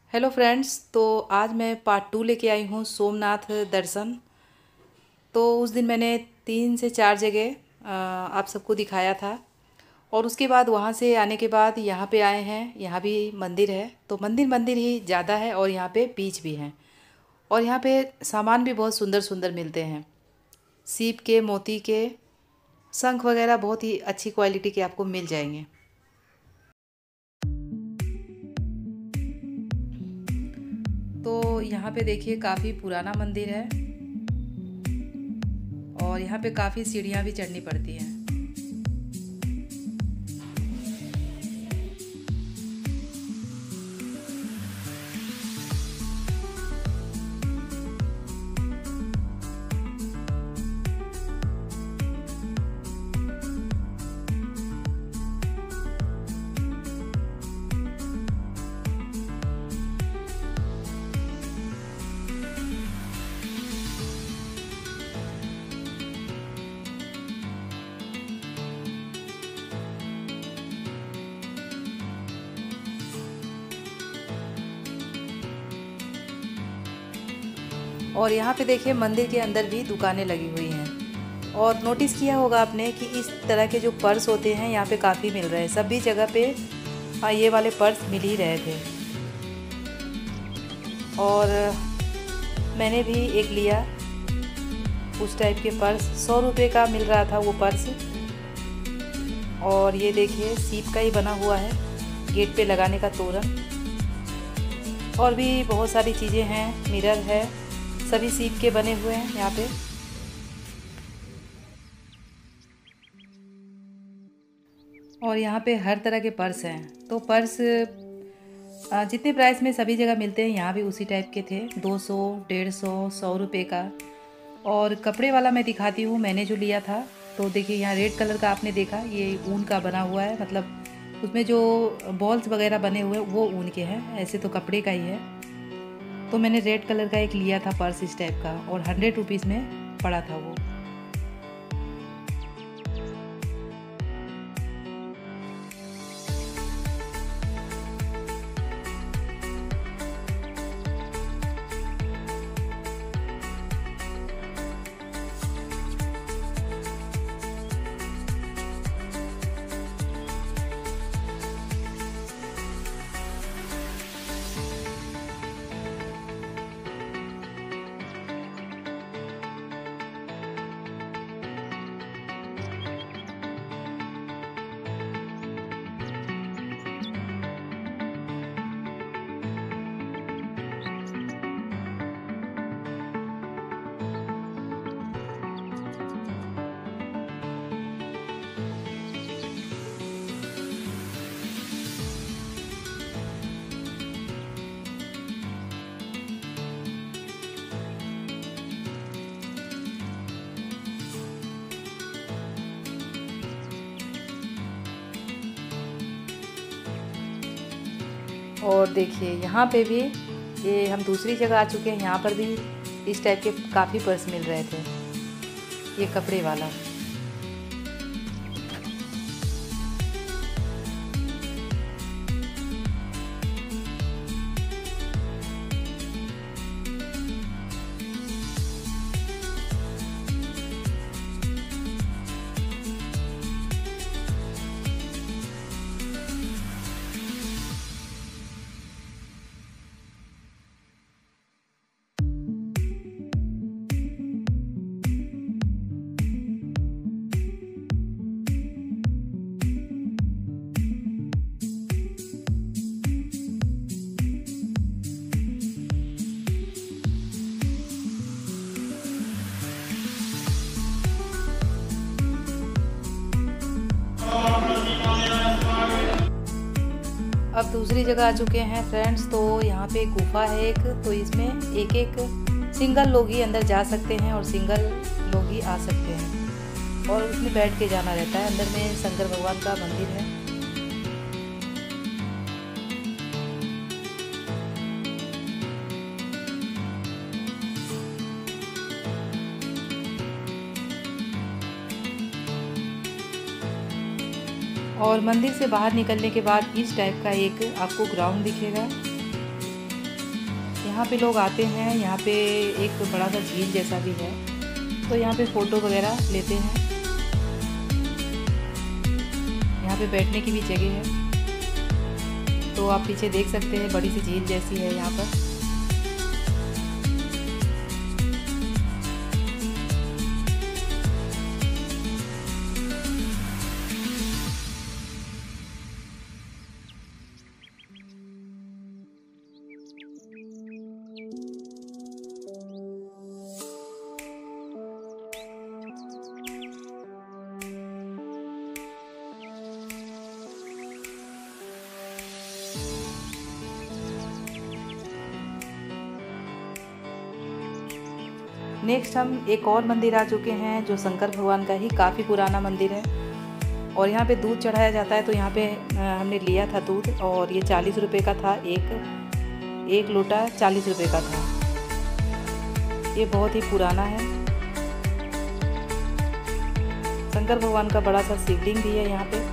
Hello friends. तो आज मैं पार्ट 2 लेके आई हूँ सोमनाथ दर्शन। तो उस दिन मैंने 3 से 4 जगह आप सबको दिखाया था और उसके बाद वहाँ से आने के बाद यहाँ पे आए हैं। यहाँ भी मंदिर है, तो मंदिर मंदिर ही ज़्यादा है और यहाँ पे बीच भी हैं और यहाँ पे सामान भी बहुत सुंदर सुंदर मिलते हैं। सीप के, मोती के, शंख वगैरह बहुत ही अच्छी क्वालिटी के आपको मिल जाएंगे। तो यहाँ पे देखिए काफ़ी पुराना मंदिर है और यहाँ पे काफ़ी सीढ़ियाँ भी चढ़नी पड़ती हैं। और यहाँ पे देखिए मंदिर के अंदर भी दुकानें लगी हुई हैं। और नोटिस किया होगा आपने कि इस तरह के जो पर्स होते हैं यहाँ पे काफ़ी मिल रहे हैं। सभी जगह पे ये वाले पर्स मिल ही रहे थे और मैंने भी एक लिया उस टाइप के पर्स। 100 रुपये का मिल रहा था वो पर्स। और ये देखिए सीप का ही बना हुआ है, गेट पे लगाने का तोरण। और भी बहुत सारी चीज़ें हैं, मिरर है, सभी सीप के बने हुए हैं यहाँ पे। और यहाँ पे हर तरह के पर्स हैं। तो पर्स जितने प्राइस में सभी जगह मिलते हैं यहाँ भी उसी टाइप के थे। 200, 150, 100 रुपये का। और कपड़े वाला मैं दिखाती हूँ मैंने जो लिया था। तो देखिए यहाँ रेड कलर का आपने देखा, ये ऊन का बना हुआ है, मतलब उसमें जो बॉल्स वगैरह बने हुए हैं वो ऊन के हैं, ऐसे तो कपड़े का ही है। तो मैंने रेड कलर का एक लिया था पर्स इस टाइप का और 100 रुपीज़ में पड़ा था वो। और देखिए यहाँ पे भी, ये हम दूसरी जगह आ चुके हैं, यहाँ पर भी इस टाइप के काफ़ी पर्स मिल रहे थे। ये कपड़े वाला। अब दूसरी जगह आ चुके हैं फ्रेंड्स। तो यहाँ पे गुफा है एक, तो इसमें एक एक सिंगल लोग ही अंदर जा सकते हैं और सिंगल लोग ही आ सकते हैं और उसमें बैठ के जाना रहता है। अंदर में शंकर भगवान का मंदिर है। और मंदिर से बाहर निकलने के बाद इस टाइप का एक आपको ग्राउंड दिखेगा यहाँ पे लोग आते हैं। यहाँ पे एक बड़ा सा झील जैसा भी है, तो यहाँ पे फ़ोटो वगैरह लेते हैं। यहाँ पे बैठने की भी जगह है, तो आप पीछे देख सकते हैं, बड़ी सी झील जैसी है यहाँ पर। नेक्स्ट हम एक और मंदिर आ चुके हैं, जो शंकर भगवान का ही काफ़ी पुराना मंदिर है। और यहाँ पे दूध चढ़ाया जाता है, तो यहाँ पे हमने लिया था दूध, और ये 40 रुपये का था। एक लोटा 40 रुपये का था। ये बहुत ही पुराना है। शंकर भगवान का बड़ा सा शिवलिंग भी है यहाँ पे।